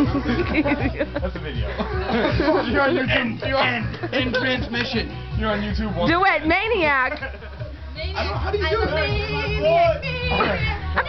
That's a video. You're on YouTube. You're in transmission. You're on YouTube. Do it, Maniac. How do you do it? Maniac.